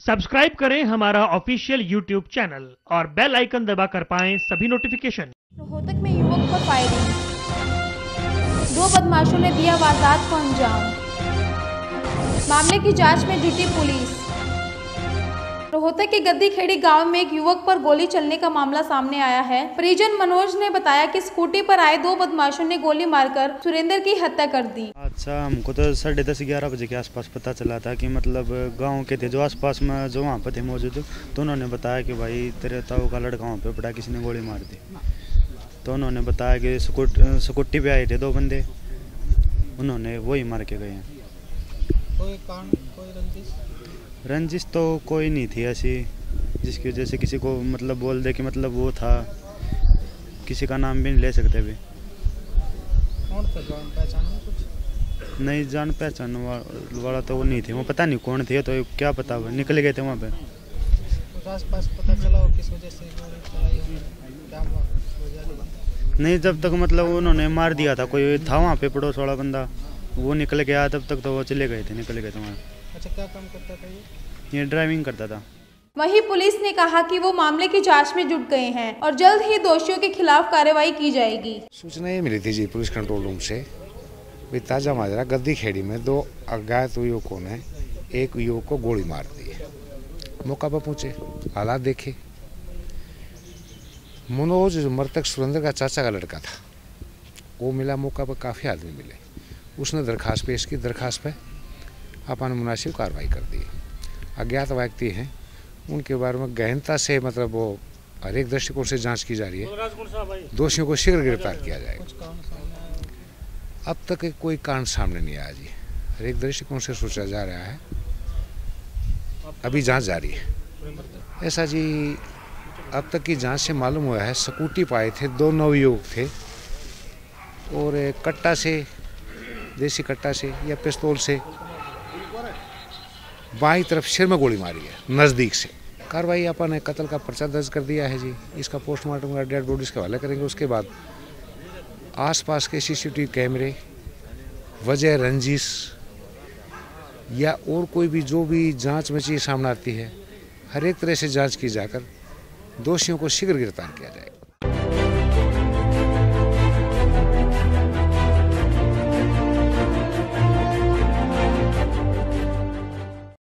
Subscribe करें हमारा official YouTube channel और बेल आइकन दबाकर पाएं सभी नोटिफिकेशन। रोहतक में युवक पर फायरिंग, 2 बदमाशों ने दिया वारदात को अंजाम। मामले की जांच में जुटी पुलिस। रोहतक के गद्दीखेड़ी गांव में एक युवक पर गोली चलने का मामला सामने आया है। परिजन मनोज ने बताया कि स्कूटी पर आए 2 बदमाशों ने गोली मारकर सुरेंद्र की हत्या कर दी। अच्छा, हमको तो 10:30-11 बजे के आसपास पता चला था कि मतलब गांव के थे जो आसपास में जो वहाँ पर थे मौजूद, तो उन्होंने बताया कि भाई तेरे ताऊ का लड़का वहाँ पे पड़ा, किसी ने गोली मार दी। तो उन्होंने बताया कि स्कूटी पे आए थे 2 बंदे, उन्होंने वही मार के गए हैं। कोई रंजिश तो कोई नहीं थी ऐसी जिसकी वजह से किसी को मतलब बोल दे कि मतलब वो था। किसी का नाम भी नहीं ले सकते अभी। कौन था, जान पहचान में कुछ? नहीं, जान पहचान वाला तो वो नहीं थे, वो पता नहीं कौन थे, तो क्या पता वो निकल गए थे वहाँ पे। कुछ आसपास पता चला हो किस वजह से गोली चलाई हो, क्या वजह? नहीं, जब तक मतलब उन्होंने मार दिया था, कोई था वहाँ पे पड़ोस वाला बंदा, वो निकल गया, तब तक तो वो चले गए थे, निकल गए थे वहाँ। अच्छा, क्या काम करता था ये ड्राइविंग करता था। वहीं पुलिस ने कहा कि वो मामले की जांच में जुट गए हैं और जल्द ही दोषियों के खिलाफ कार्रवाई की जाएगी। सूचना ये मिली थी जी पुलिस कंट्रोल रूम से, भी ताजा माजरा गद्दीखेड़ी में 2 अज्ञात युवकों ने एक युवक को गोली मार दी है। मौका पर पहुंचे, हालात देखे। मनोज जो मृतक सुरेंद्र का चाचा का लड़का था, वो मिला मौका पर, काफ़ी आदमी मिले। उसने दरखास्त पेश की, दरखास्त पे अपन मुनासिब कार्रवाई कर दी। अज्ञात व्यक्ति हैं, उनके बारे में गहनता से मतलब वो हर एक दृष्टिकोण से जांच की जा रही है। दोषियों को शीघ्र गिरफ्तार किया जाएगा। अब तक कोई कांड सामने नहीं आया जी, हर एक दृष्टिकोण से सोचा जा रहा है, अभी जांच जारी है। ऐसा जी अब तक की जांच से मालूम हुआ है, स्कूटी पाए थे 2 नवयुवक थे और कट्टा से, देसी कट्टा से या पिस्तौल से बाईं तरफ सिर में गोली मारी है नज़दीक से। कार्रवाई अपन ने कत्ल का पर्चा दर्ज कर दिया है जी। इसका पोस्टमार्टम का डेड बॉडीज के हवाले करेंगे। उसके बाद आसपास के सीसीटीवी कैमरे, वजह रंजिश या और कोई भी जो भी जांच में चीज़ सामने आती है, हर एक तरह से जांच की जाकर दोषियों को शीघ्र गिरफ्तार किया जाएगा।